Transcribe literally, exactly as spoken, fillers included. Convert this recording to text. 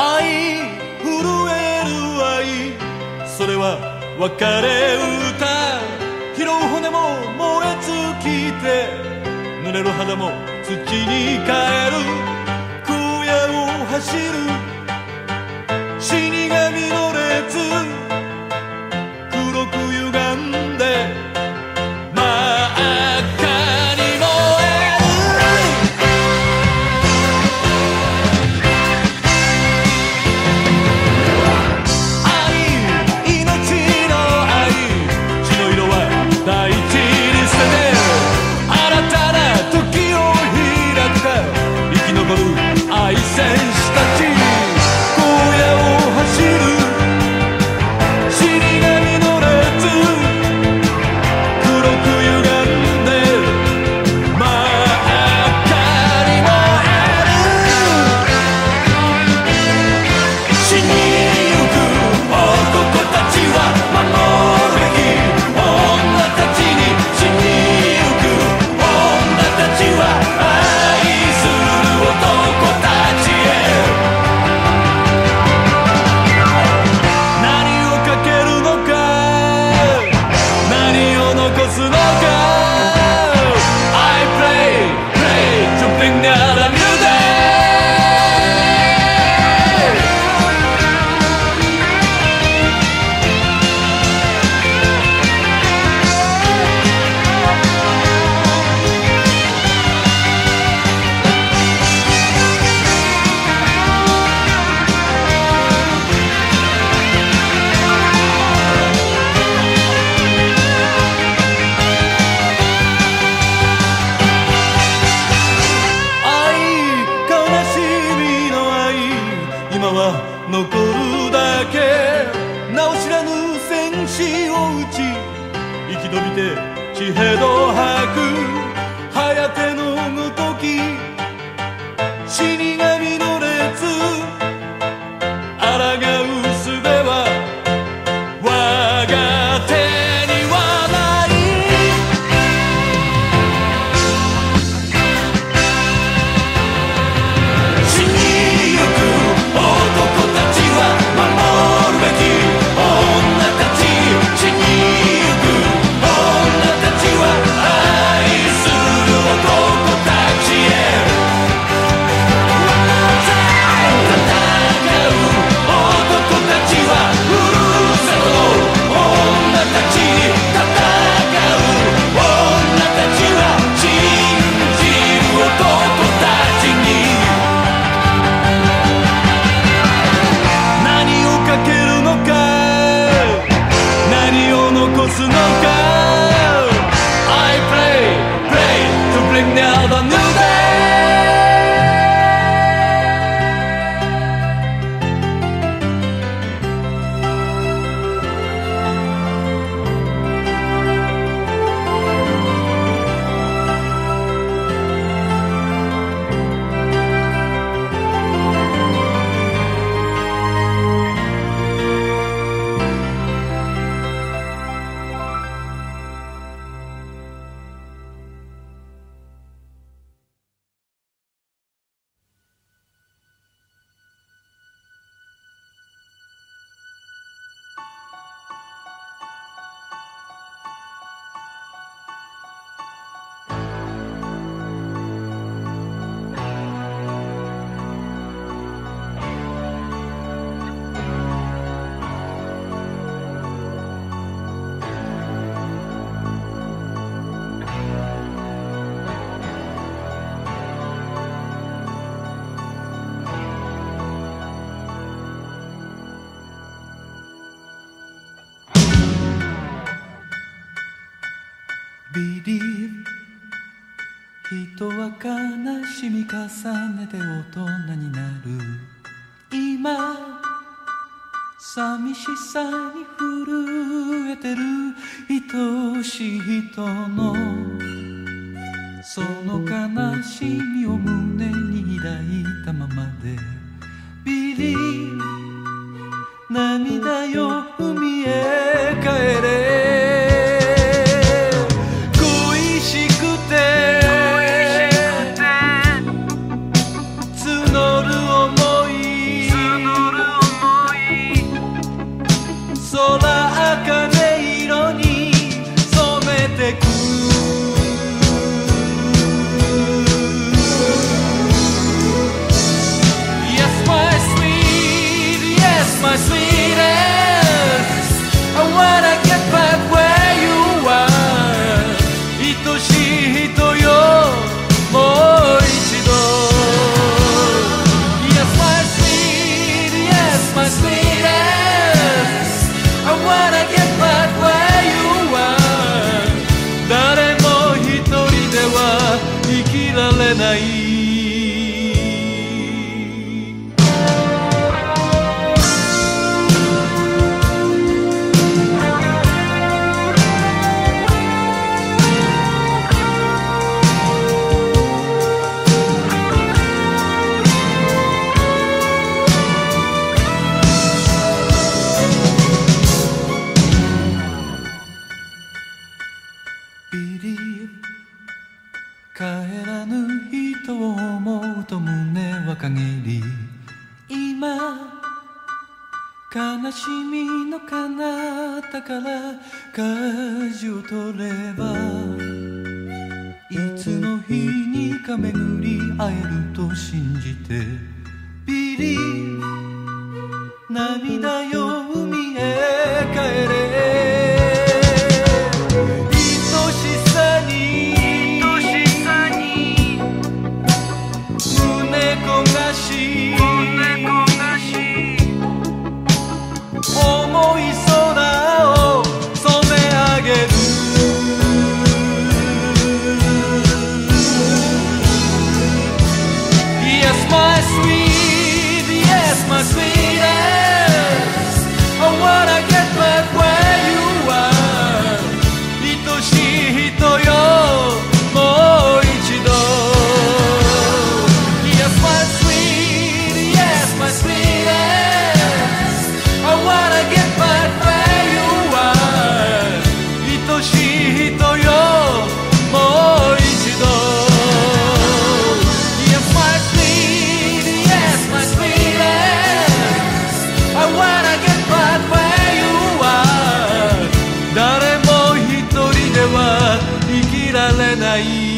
愛震える愛、それは別れ歌。拾う骨も燃え尽きて、濡れる肌も土に帰る。荒野を走る死神の列、黒く歪んで真っ赤に燃える。愛、命の愛、血の色は大地に捨てて、新たな時を開くか、生き残る愛戦士たち。荒野を走る死神の列、黒く歪んで真っ赤に燃える。死にゆく男たちは守るべき女たちに、死にゆく女たちは愛する男たちへ。何をかけるのか、何を残すのか。 I pray, pray to bring out a new day. 愛、悲しみの愛、今は残るだけ。名を知らぬ戦士を撃ち、生き延びて血へど吐く。颯のごとき死神の列、抗う術は我が手にはない。死にゆく男たちは守るべき女たち。死にゆく女たちは愛する男たちへ。戦う男たちはふるさとの女たちに、戦う女たちは信じる男たちに。何をかけるのか、何を残すのか。 I pray, pray to bring out a new day. 人は悲しみ重ねて大人になる。今寂しさに震えてる愛しい人のその悲しみを胸に抱いたままでビリー涙よ海へ帰れ。恋しくて募る想いてくMy sweetest, I wanna get back where you are 愛しい人よもう一度 Yes my sweet, yes my sweetest I wanna get back where you are 誰も一人では生きられない帰らぬ人を思うと胸は陰り今悲しみの彼方から舵を取ればいつの日にか巡り会えると信じてビリ涙よ海へ帰れ重い空を染め上げる Yes my sweet, yes my sweetest I wanna get back where you are 愛しい人よもう一度 Yes my sweet, yes my sweetest I wanna get back where you are 愛しい人よもう一度 Yes my sweet, yes my sweetest I wanna get back where you are 誰も一人では生きられない